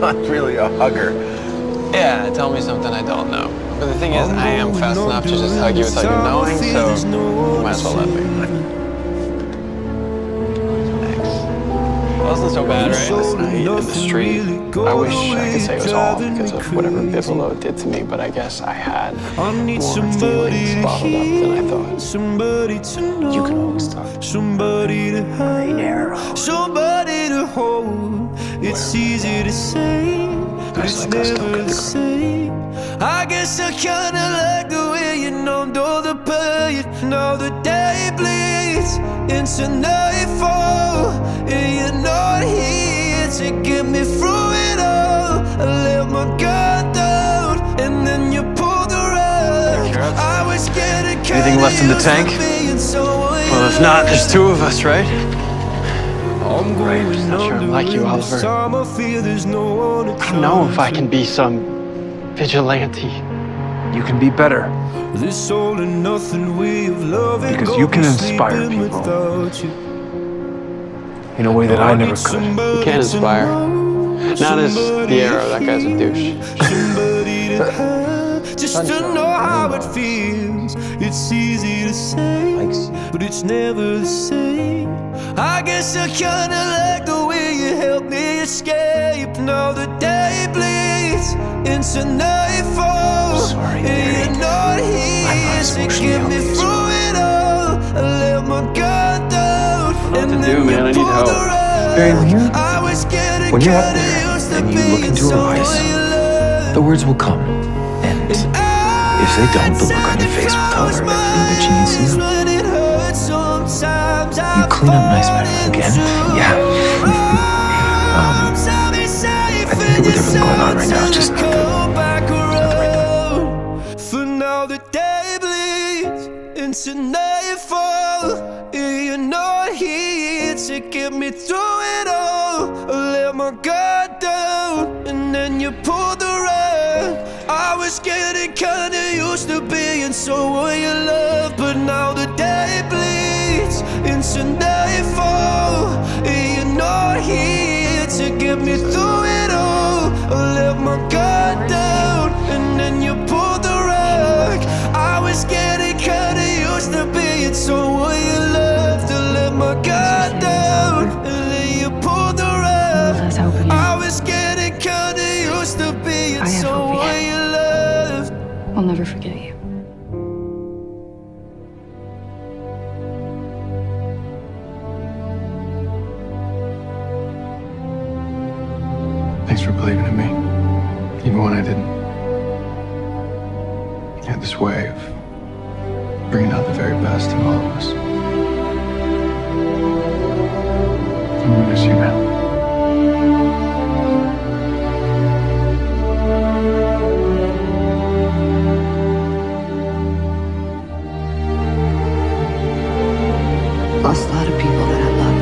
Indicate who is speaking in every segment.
Speaker 1: not really a hugger.
Speaker 2: Yeah, tell me something I don't know. But the thing is, I am fast enough to just hug you without you knowing, so you might as well let me. Thanks. It wasn't so bad, right? Last night in the street, I wish I could say it was all because of whatever Bivolo did to me, but I guess I had more feelings bottled up than I thought.
Speaker 1: You can always talk.
Speaker 3: Somebody to have, somebody to hold. It's easy to say, but it's never the same. I guess I kinda like the way you numbed all the pain. Now the day bleeds into nightfall, and you're not here to get me through it all. I let my guard down, and then you pulled the rug. I was getting
Speaker 2: Anything left in the tank? Well, if not, there's two of us, right? Right, I'm just not sure I like you, Oliver. I don't know if I can be some vigilante.
Speaker 1: You can be better.
Speaker 3: This all and nothing way of loving,
Speaker 1: because you can inspire people in a way that I never could.
Speaker 2: You can't inspire. Not as the arrow, that guy's a douche.
Speaker 3: Just to know how it feels. It's easy to say, but it's never the same. I guess I kinda like the way you helped me escape. Now the day bleeds into nightfall, and you're not here to get me through it all. I let my guard down, and then
Speaker 2: man, I need help.
Speaker 1: Barry, when you're up there and you look into her eyes, the words will come. And if they don't, the look on your face will tell her everything that she needs to know. You clean up nice, man. Again? Yeah. I think that with everything going on right now, it's just not the right time.
Speaker 3: For now the day bleeds into nightfall, and you're not here to get me through it all. I let my guard down, and then you pulled the rug. I was getting kinda used to being someone you love, but now the day bleeds into nightfall, and you're not here to get me through it all. I let my guard down, and then you pulled the rug. I was getting kinda used to being someone you loved. To let my guard down, and then you pulled the rug. I was getting kinda used to being someone you loved.
Speaker 4: I'll never forget you.
Speaker 2: Thanks for believing in me, even when I didn't. You had this way of bringing out the very best in all of us. I'm gonna miss you, man.
Speaker 4: Lost a lot of people that I love,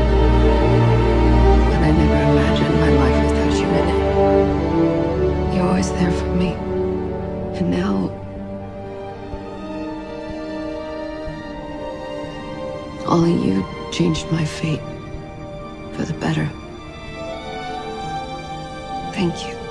Speaker 4: but I never imagined my life without you in it. You're always there for me, and now all of you changed my fate for the better. Thank you.